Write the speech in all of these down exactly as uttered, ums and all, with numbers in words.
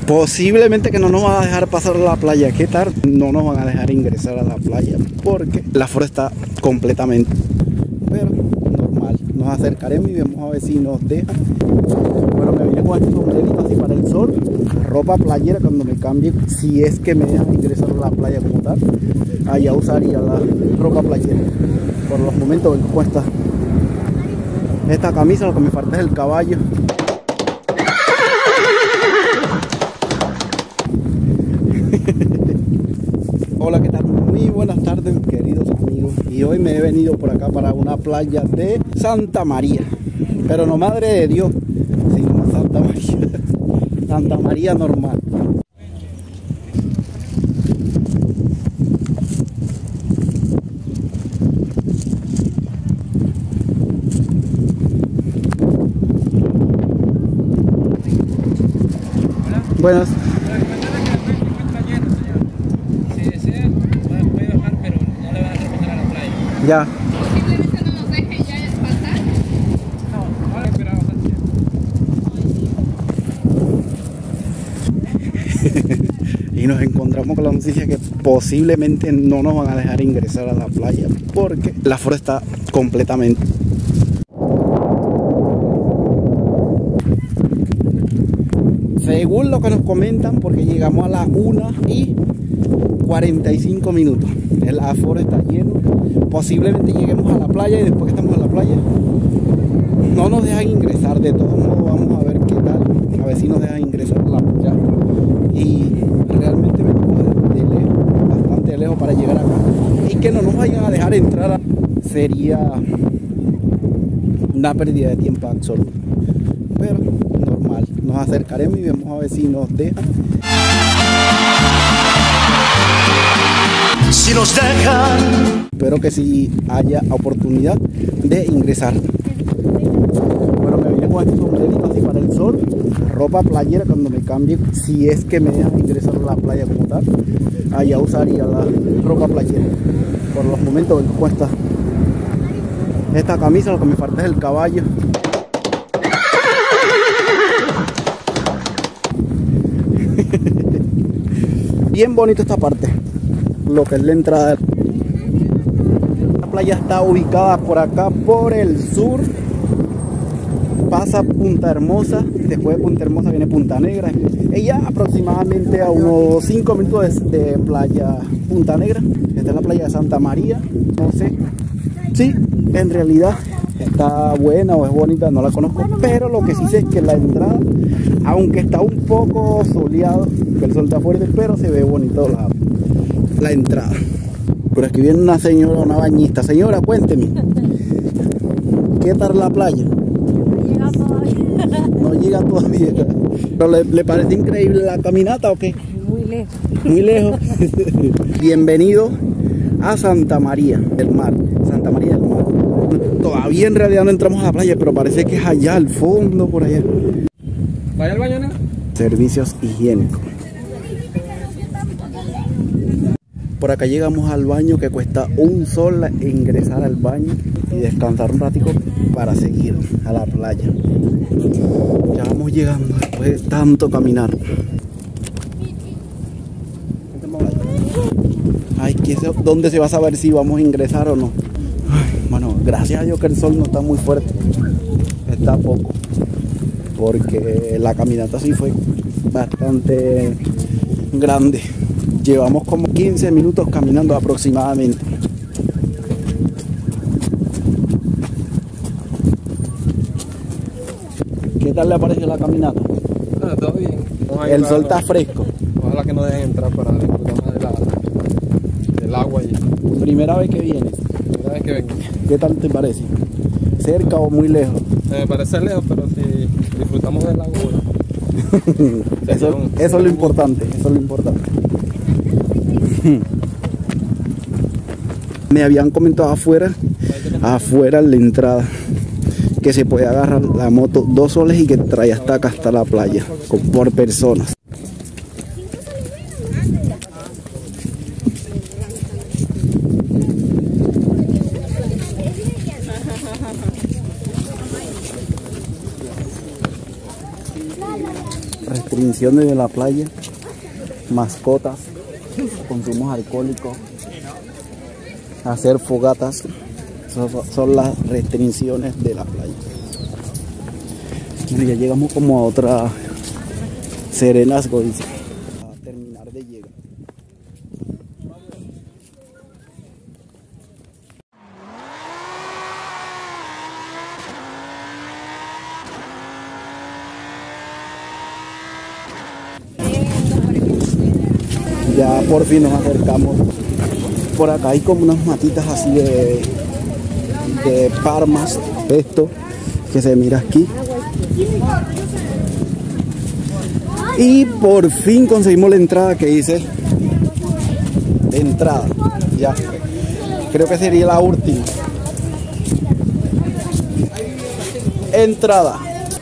Posiblemente que no nos van a dejar pasar a la playa. ¿Qué tal? No nos van a dejar ingresar a la playa porque la aforo está completamente. Pero normal, nos acercaremos y vemos a ver si nos dejan. Bueno, me vine con este sombrerito así para el sol, ropa playera cuando me cambie, si es que me dejan ingresar a la playa como tal. Allá usaría la ropa playera. Por los momentos que cuesta esta camisa, lo que me falta es el caballo. Hola, ¿qué tal? Muy buenas tardes, queridos amigos. Y hoy me he venido por acá para una playa de Santa María. Pero no Madre de Dios, sino Santa María. Santa María normal. Buenas. Ya. Posiblemente no nos dejen ya pasar. No, no he esperado bastante tiempo. Y nos encontramos con la noticia que posiblemente no nos van a dejar ingresar a la playa porque la aforo está completamente. Según lo que nos comentan, porque llegamos a las una y cuarenta y cinco minutos, el aforo está lleno. Posiblemente lleguemos a la playa y después que estamos en la playa no nos dejan ingresar. De todos modos vamos a ver qué tal, a ver si nos dejan ingresar a la playa. Y realmente venimos de lejos, bastante lejos para llegar acá, y que no nos vayan a dejar entrar a... sería una pérdida de tiempo absoluta. Pero normal, nos acercaremos y vemos a ver si nos dejan. Si nos dejan. Espero que sí haya oportunidad de ingresar. Bueno, me vine con este sombrerito así para el sol, ropa playera cuando me cambie, si es que me dejan ingresar a la playa como tal. Allá usaría la ropa playera. Por los momentos que cuesta esta camisa, lo que me falta es el caballo. Bien bonito esta parte, lo que es la entrada. La playa está ubicada por acá, por el sur. Pasa Punta Hermosa, después de Punta Hermosa viene Punta Negra. Ella aproximadamente a unos cinco minutos de, de playa Punta Negra. Esta es la playa de Santa María. No sé si en realidad está buena o es bonita, no la conozco, pero lo que sí sé es que la entrada, aunque está un poco soleado, que el sol está fuerte, pero se ve bonito la, la entrada. Por aquí viene una señora, una bañista. Señora, cuénteme, ¿qué tal la playa? No llega todavía. No llega todavía. ¿Pero le, le parece increíble la caminata o qué? Muy lejos. Muy lejos. Bienvenido a Santa María del Mar. Santa María del Mar. Todavía en realidad no entramos a la playa, pero parece que es allá al fondo, por allá. ¿Vaya al baño, nena? Servicios higiénicos. Por acá llegamos al baño, que cuesta un sol ingresar al baño y descansar un ratico para seguir a la playa. Ya vamos llegando después de tanto caminar. Ay, ¿dónde se va a saber si vamos a ingresar o no? Ay, bueno, gracias a Dios que el sol no está muy fuerte, está poco, porque la caminata sí fue bastante grande. Llevamos como quince minutos caminando aproximadamente. ¿Qué tal le parece la caminata? Ah, todo bien. El sol está fresco. Ojalá que no dejen entrar para disfrutar más de la, del agua. Y Primera vez que vienes. primera vez que vengo. ¿Qué tal te parece? ¿Cerca o muy lejos? Me parece lejos, pero si disfrutamos del agua, bueno. Eso, un, eso es lo importante, eso es lo importante. Me habían comentado afuera, afuera en la entrada, que se puede agarrar la moto dos soles y que trae hasta acá, hasta la playa, por personas. restricciones de la playa, mascotas, consumos alcohólicos, hacer fogatas, son, son las restricciones de la playa. Bueno, ya llegamos como a otra Serenazgo, dice, a terminar de llegar. Ya por fin nos acercamos. Por acá hay como unas matitas así de, de palmas. Esto que se mira aquí. Y por fin conseguimos la entrada que dice entrada. Ya. Creo que sería la última. Entrada.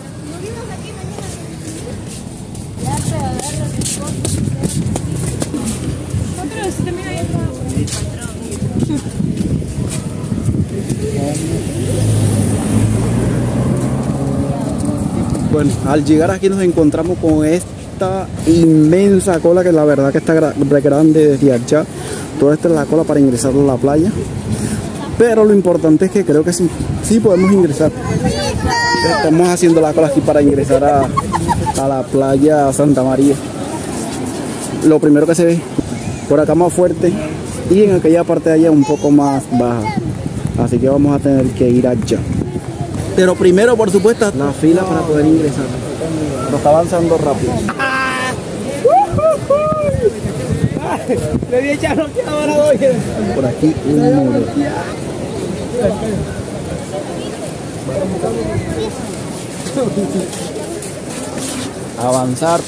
Bueno, al llegar aquí nos encontramos con esta inmensa cola, que la verdad que está grande desde allá. Toda esta es la cola para ingresar a la playa. Pero lo importante es que creo que sí, sí podemos ingresar. Estamos haciendo la cola aquí para ingresar a, a la playa Santa María. Lo primero que se ve por acá más fuerte y en aquella parte de allá un poco más baja. Así que vamos a tener que ir allá. Pero primero, por supuesto, la fila para poder ingresar. Pero está avanzando rápido. Por aquí un muro. Avanzar.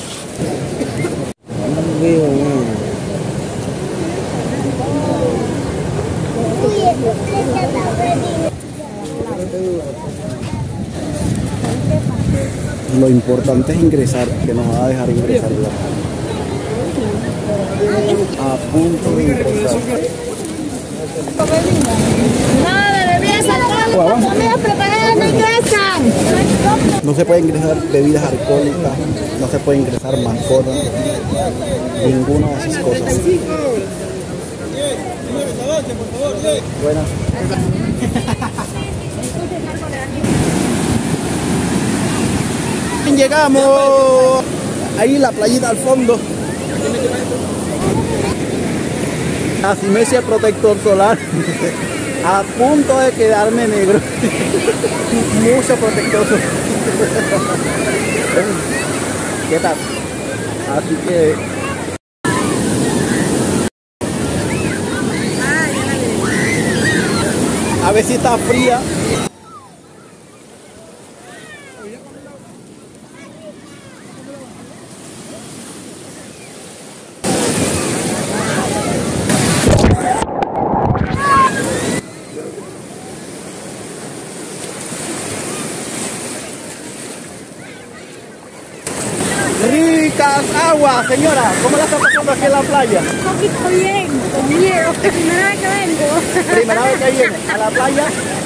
Lo importante es ingresar, que nos va a dejar ingresar. A punto de ingresar. No, bebidas alcohólicas, comidas preparadas no ingresan. No se puede ingresar bebidas alcohólicas, no se puede ingresar mascotas, ninguna de esas cosas. Buenas. Llegamos. Ahí la playita al fondo. Así me decía el protector solar. A punto de quedarme negro. Mucho protector solar. ¿Qué tal? Así que a ver si está fría. Ricas aguas, señora. ¿Cómo la está pasando aquí en la playa? Un poquito bien, con miedo. Primera vez que vengo. Primera vez que viene a la playa.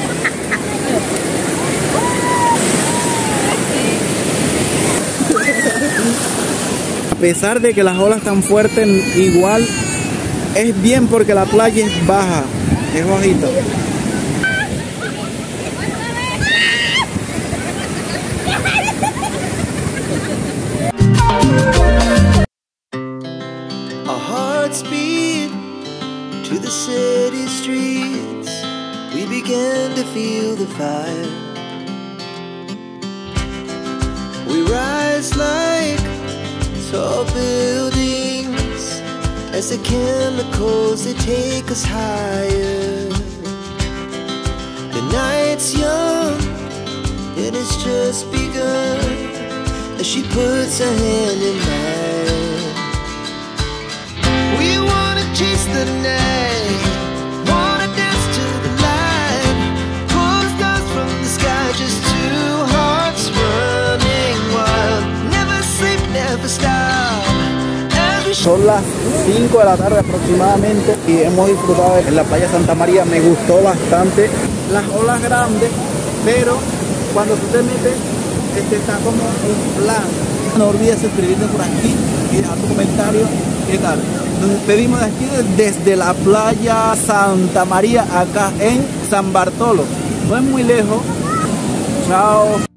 A pesar de que las olas están fuertes, igual es bien porque la playa es baja, es bajita. Our hearts beat to the city streets. We began to feel the fire. We rise like tall buildings as the chemicals, they take us higher. The night's young and it's just begun as she puts her hand in mine. We wanna chase the night, wanna dance to the light, pull the stars from the sky, just two hearts running wild. Never sleep, never stop. Son las cinco de la tarde aproximadamente y hemos disfrutado en la playa Santa María. Me gustó bastante las olas grandes, pero cuando tú te metes este está como en plan No olvides suscribirte por aquí y dejar tu comentario. ¿Qué tal? Nos despedimos de aquí desde la playa Santa María, acá en San Bartolo. No es muy lejos. Chao.